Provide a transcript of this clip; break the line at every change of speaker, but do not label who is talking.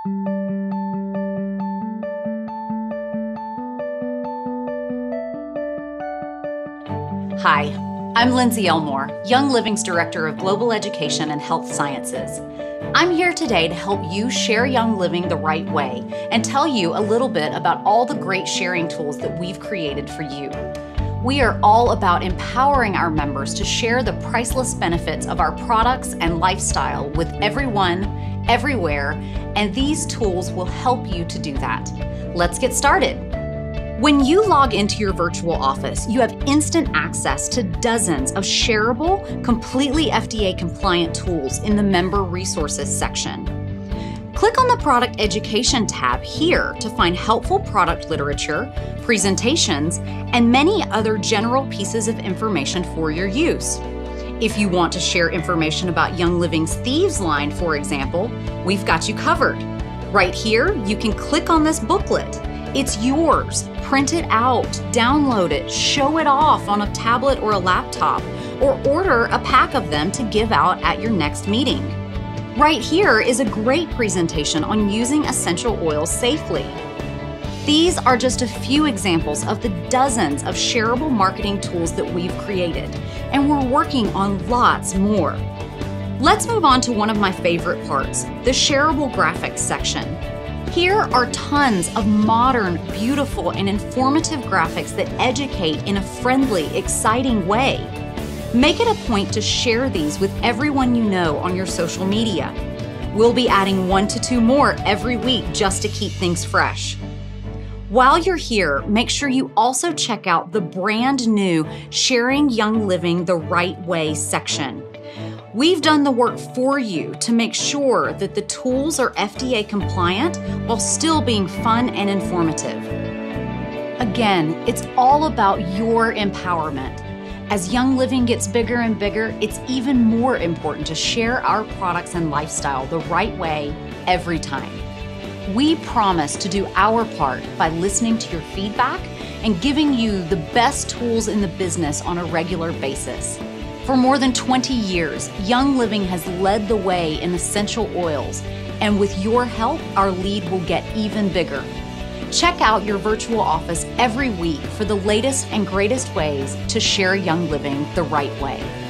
Hi, I'm Lindsay Elmore, Young Living's Director of Global Education and Health Sciences. I'm here today to help you share Young Living the right way and tell you a little bit about all the great sharing tools that we've created for you. We are all about empowering our members to share the priceless benefits of our products and lifestyle with everyone, everywhere, and these tools will help you to do that. Let's get started. When you log into your virtual office, you have instant access to dozens of shareable, completely FDA-compliant tools in the Member Resources section. Click on the Product Education tab here to find helpful product literature, presentations, and many other general pieces of information for your use. If you want to share information about Young Living's Thieves line, for example, we've got you covered. Right here, you can click on this booklet. It's yours. Print it out, download it, show it off on a tablet or a laptop, or order a pack of them to give out at your next meeting. Right here is a great presentation on using essential oils safely. These are just a few examples of the dozens of shareable marketing tools that we've created, and we're working on lots more. Let's move on to one of my favorite parts, the shareable graphics section. Here are tons of modern, beautiful, and informative graphics that educate in a friendly, exciting way. Make it a point to share these with everyone you know on your social media. We'll be adding 1 to 2 more every week just to keep things fresh. While you're here, make sure you also check out the brand new Sharing Young Living the Right Way section. We've done the work for you to make sure that the tools are FDA compliant while still being fun and informative. Again, it's all about your empowerment. As Young Living gets bigger and bigger, it's even more important to share our products and lifestyle the right way every time. We promise to do our part by listening to your feedback and giving you the best tools in the business on a regular basis. For more than 20 years, Young Living has led the way in essential oils, and with your help, our lead will get even bigger. Check out your virtual office every week for the latest and greatest ways to share Young Living the right way.